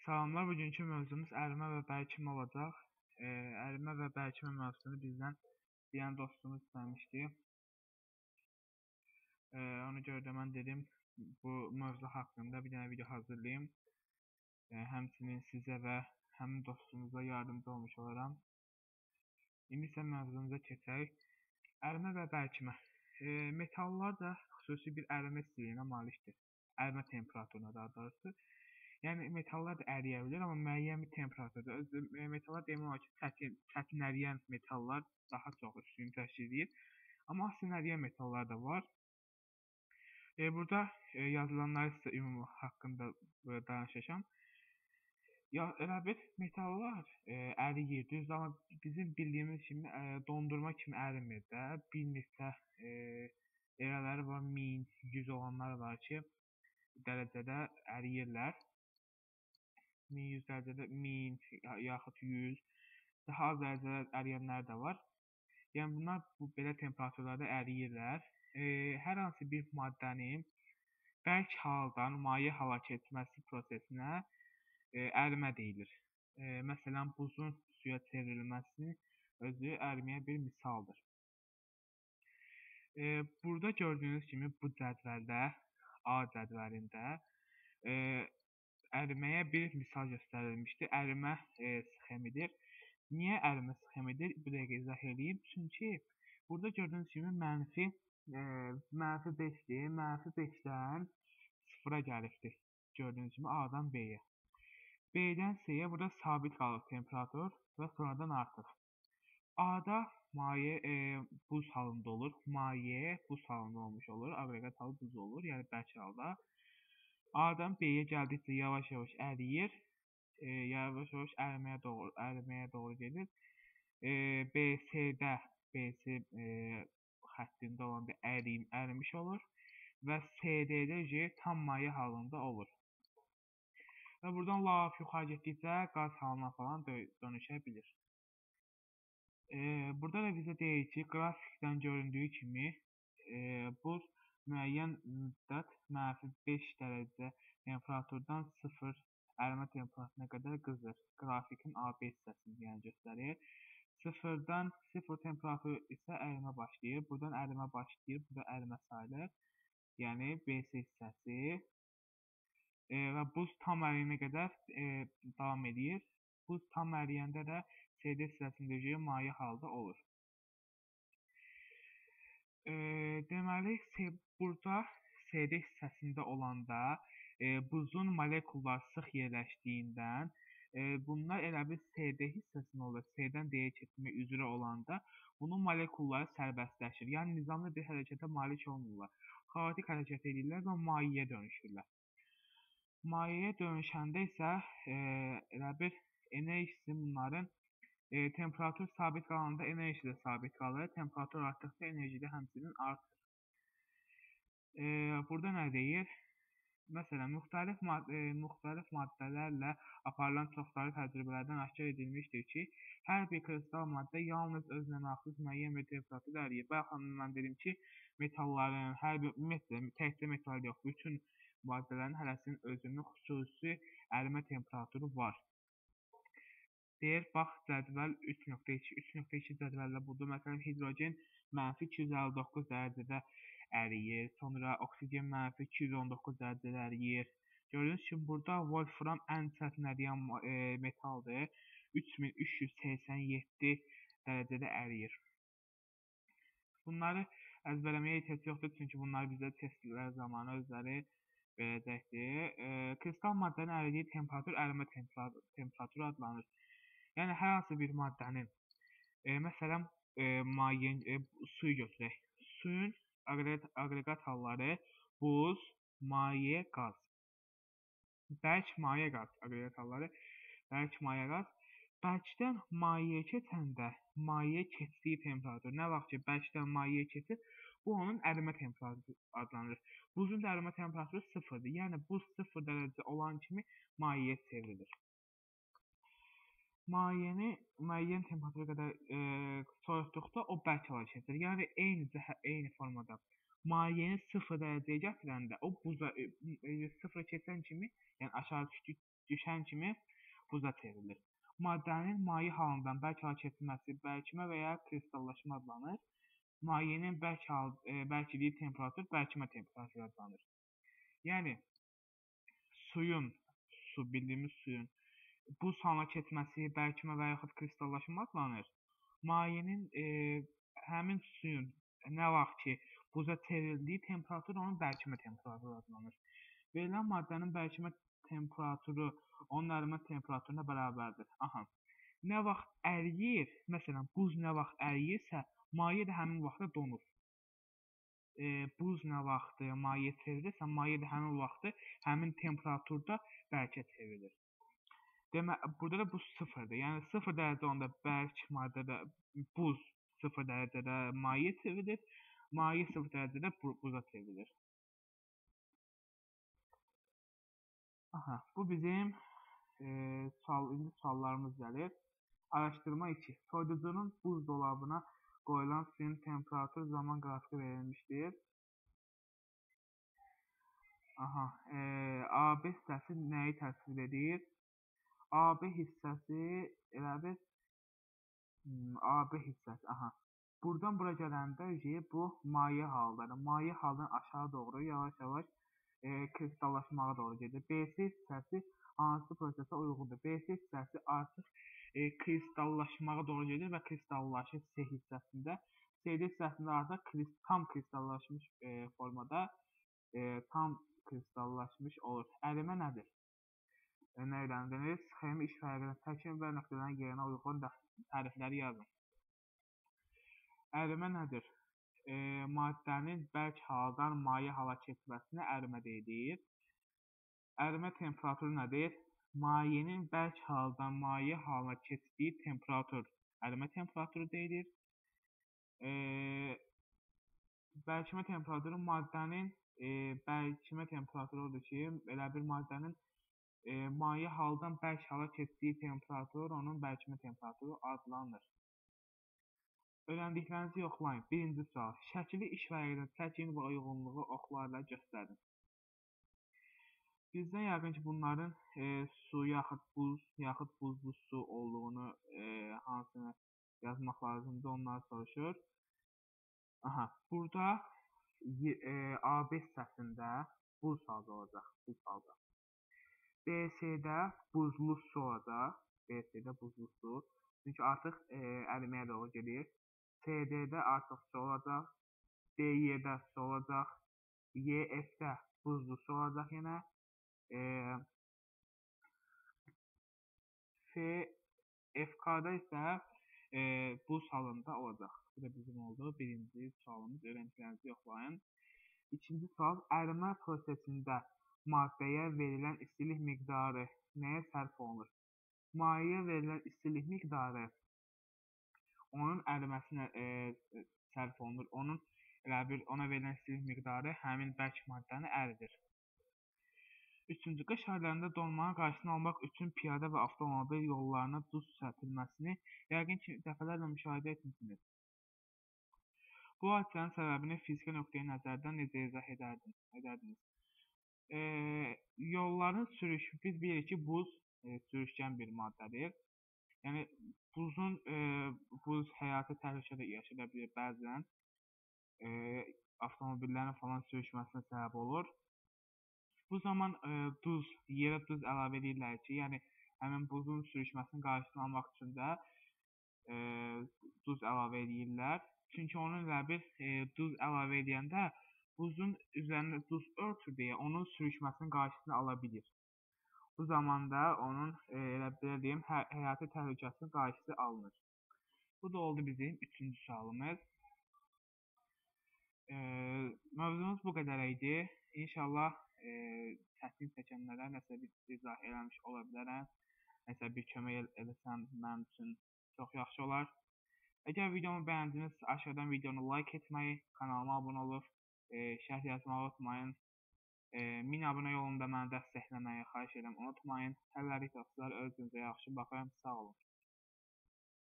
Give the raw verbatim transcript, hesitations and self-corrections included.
Salamlar, bugünkü mövzumuz ərimə və bərkimə olacaq. E, ərimə və bərkimə mövzusunu bizdən deyən dostumuz istəmişdi. E, ona görə də mən dedim, bu mövzu haqqında bir dənə video hazırlayayım. E, həmçinin sizə və həmin dostumuza yardımcı olmuş olaram. İndi isə mövzumuza keçək. Ərimə və bərkimə. E, metallar da xüsusi bir ərimə istiliyinə malikdir. Ərimə temperaturuna daha doğrusu. Yəni metallar da əriyə bilər, amma müəyyən bir temperaturda. Öz metallar demək olar ki, çətin, çətin əriyən metallar daha çox üstünlük təşkil edir. Amma asan əriyən metallar da var. E, burada e, yazılanları sizə ümumi haqqında e, danışacağam. Ya elə bir metallar e, əriyir, düz, amma bizim bildiyimiz kimi e, dondurma kimi ərimir də. Bir neçə e, elələri var, min, yüz olanlar var ki, dərəcədə əriyirlər. min yüz dərəcədə, min yaxud yüz, daha az dərəcədə əriyənlər də var. Yəni bunlar bu belə temperaturlarda əriyirlər. E, hər hansı bir maddənin bərk haldan maye hala keçməsi prosesinə e, ərimə deyilir. E, məsələn, buzun suya çevrilməsi özü əriməyə bir misaldır. E, burada gördüyünüz kimi bu cədvəldə, A cədvəlində e, əriməyə bir misal göstərilmişdir. Ərimə e, sxemidir. Niyə ərimə sxemidir? Bu dəqiqə izah edeyim. Çünki burada gördüyünüz kimi mənfi e, mənfi beşdir. Mənfi beşdən sıfıra gəlibdir. Gördüyünüz kimi A-dan B-yə. B-dən C-yə burada sabit qalır temperatur və sonradan artır. A-da maye e, buz halında olur. Maye buz halında olmuş olur. Aqreqat halı buz olur. Yəni bərk halda. A-dan B-yə gəldikcə yavaş-yavaş əriyir. E, yavaş-yavaş əriməyə doğru, əriməyə doğru gedir. E, B C-də B C e, xəttində olanda ərim, ərimiş olur və C D-də tam maye halında olur. Və buradan laf yuxarı getdikcə qaz halına falan dönüşə bilir. E, burada da bizə deyir ki, qrafikdən göründüyü kimi e, buz müəyyən müddət mənfi beş dərəcə temperaturdan sıfır ərimə temperaturuna qədər qızır. Qrafikin A B hissəsini yəni göstərir. sıfırdan sıfır temperatur isə ərimə başlayır. Buradan ərimə başlayır, burada ərimə sayılır. Yəni B C hissəsi e, və buz tam əriyənə qədər e, davam edir. Buz tam əriyəndə də C D hissəsində maye halda olur. E, deməli, burada C D hissəsində olanda e, buzun molekullar sıx yerləşdiyindən e, bunlar elə bir C D hissəsində olur. C-dən D-yə keçmək üzrə olanda bunun molekulları sərbəstləşir. Yəni nizamlı bir hərəkətə malik olmurlar. Xaotik hərəkət edirlər və mayeyə dönüşürlər. Mayeyə dönüşəndə isə e, elə bir enerjisi bunların E, temperatur sabit qalanda enerji də sabit qalır. Temperatur artdıqca enerji də həmçinin artır. E, burada nə deyir? Məsələn, müxtəlif, mad e, müxtəlif maddələrlə aparılan çoxsaylı təcrübələrdən aşkar edilmişdir ki, hər bir kristal maddə yalnız özünə məxsus müəyyən bir temperaturda əriyir. Baxın, mən dedim ki, metalların, hər bir metal, təkcə metal yox, bütün maddələrin hərəsinin özünün xüsusi ərimə temperaturu var. Deyir, bax, cədvəl üç nöqtə iki, üç nöqtə iki cədvəldə budur. Məsələn, hidrogen mənfi iki yüz əlli doqquz dərəcədə əriyir. Sonra oksigen mənfi iki yüz on doqquz dərəcədə əriyir. Gördüyünüz kimi, burada wolfram ən çətin əriyən e, metaldır. üç min üç yüz səksən yeddi dərəcədə əriyir. Bunları əzbərləməyə ehtiyac yoxdur, çünki bunları bizə testlər zamanı özləri verəcəkdir. E, kristal maddənin əridiyi temperatur ərimə temperaturu adlanır. Yəni hər hansı bir maddənin, e, məsələn, e, maye, e, suyu götürək. Suyun aqreqat, aqreqat halları buz, maye, qaz. Bərk maye qaz aqreqat halları, bərk maye qaz. Bərkdən mayeyə keçəndə mayeyə keçdiyi temperatur, nə vaxt ki bərkdən mayeyə keçir, bu onun ərimə temperaturu adlanır. Buzun da ərimə temperaturu sıfırdır. Yəni buz sıfır dərəcə olan kimi mayeyə çevrilir. Mayeni müəyyən temperatura qədər e, soyutduqda o bərk hala keçir. Yəni eyni eyni formada mayenin sıfır dərəcəyə gətirəndə o buza e, e, sıfıra keçən kimi, yəni aşağı düş düşən kimi buza çevrilir. Maddənin maye halından bərk hala keçməsi bərkimə və ya kristallaşma adlanır. Mayenin bərk hal e, bərkiliyi temperatur bərkimə temperaturu adlanır. Yəni suyun, su bildiyimiz suyun buz halına keçməsi bərkimə və yaxud kristallaşma adlanır. Mayenin e, həmin suyun nə vaxt ki buza çevrildiyi temperatur onun bərkimə temperaturu adlanır. Verilən maddənin bərkimə temperaturu onun ərimə temperaturuna bərabərdir. Aha. Nə vaxt əriyir, məsələn buz nə vaxt əriyirsə, maye də həmin vaxtda donur. E, buz nə vaxt maye çevrilirsə, maye də həmin vaxtı həmin temperaturda bərkə çevrilir. Demə, burada da bu sıfırdır. Yəni sıfır dərəcə onda bərk maddədə buz sıfır dərəcədə maye çevrilir. Maye sıfır dərəcədə buza çevrilir. Aha, bu bizim e, sual, suallarımız gəlir. Araşdırma iki. Soyuducunun buz dolabına qoyulan suyun temperatur zaman qrafiki verilmişdir. Aha, e, A B hissəsi nəyi təsvir edir? A B hissəsi elə bir hmm, A B hissəsi. Aha. Buradan bura gələndə bu maye halları. Maye halından aşağı doğru yavaş-yavaş e, kristallaşmağa doğru gedir. B C hissəsi hansı prosesə uyğundur? B C hissəsi artıq e, kristallaşmağa doğru gedir və kristallaşır C hissəsində. C D hissəsində artıq krist, tam kristallaşmış e, formada e, tam kristallaşmış olur. Ərimə nədir? E, nə öyrəndiniz? Sxemi iş fərqini təkin və nöqtələrin yerinə uyğun tərifləri yazın. Ərimə nədir? E, maddənin bərk haldan maye hala keçməsinə ərimə deyilir. Ərimə temperaturu nədir? Mayenin bərk haldan maye halına keçdiyi temperatur ərimə temperaturu deyilir. E, bərkimə temperaturu maddənin e, bərkimə temperaturu odur ki, elə bir maddənin e, maye haldan bərk hala keçdiyi temperatur onun bərkimə temperaturu adlanır. Öyrəndiklərinizi yoxlayın. Birinci sual. Şəkili iş vərəqinin təkin və uyğunluğu oxlarla göstərin. Bizdən yəqin ki, bunların e, su yaxud buz, yaxud buzlu su olduğunu e, hansını yazmaq lazımdır, onları soruşur. Aha, burada e, A B hissəsində buz halda olacaq, buz halda. B C-də buzlu su olacaq, B C-də buzlu su, çünki artıq e, əriməyə doğru gedir. C D-də artıq su olacaq, D Y-də su olacaq, Y F-də buzlu su olacaq yenə. E, F F K-da isə e, buz halında olacaq. Bu da bizim oldu. Birinci sualımız, öyrəndiklərinizi yoxlayın. İkinci sual, ərimə prosesində maddəyə verilən istilik miqdarı nəyə sərf olunur? Mayəyə verilən istilik miqdarı onun əriməsinə e, sərf olunur. Onun elə bir ona verilən istilik miqdarı həmin bərk maddəni əridir. Üçüncü, qış aylarında donmanın qarşısını almaq üçün piyada və avtomobil yollarına duz səpilməsini yəqin ki, dəfələrlə müşahidə etmisiniz. Bu hadisənin səbəbini fiziki nöqteyi nəzərdən necə izah edərdiniz? edərdiniz? E, yolların sürüş, biz bilirik ki, buz e, sürüşkən bir maddədir. Yəni buzun e, buz həyati təhlükədə yaşada bilir bəzən. E, avtomobillərin falan sürüşməsinə səbəb olur. Bu zaman e, duz, yerə duz əlavə edirlər ki, yəni həmin buzun sürüşməsinin qarşısını almaq üçün də e, duz əlavə edirlər. Çünki onun elə bir e, duz əlavə edəndə buzun üzərinə duz örtür deyə onun sürüşməsinin qarşısını ala bilir. Bu zamanda onun e, elə belə deyim, hə həyati təhlükəsinin qarşısı alınır. Bu da oldu bizim üçüncü sualımız. E, mövzumuz bu qədər idi. İnşallah e, çətin çəkənlərə nəsə bir izah eləmiş ola bilərəm. Nəsə bir kömək eləsəm mənim üçün çox yaxşı olar. Əgər videomu bəyəndiniz, aşağıdan videonu like etməyi, kanalıma abunə olub, e, şərh yazmağı unutmayın. E, min abunə yolunda məni dəstəkləməyi xahiş edirəm, unutmayın. Hələlik dostlar, özünüzə yaxşı baxın, sağ olun.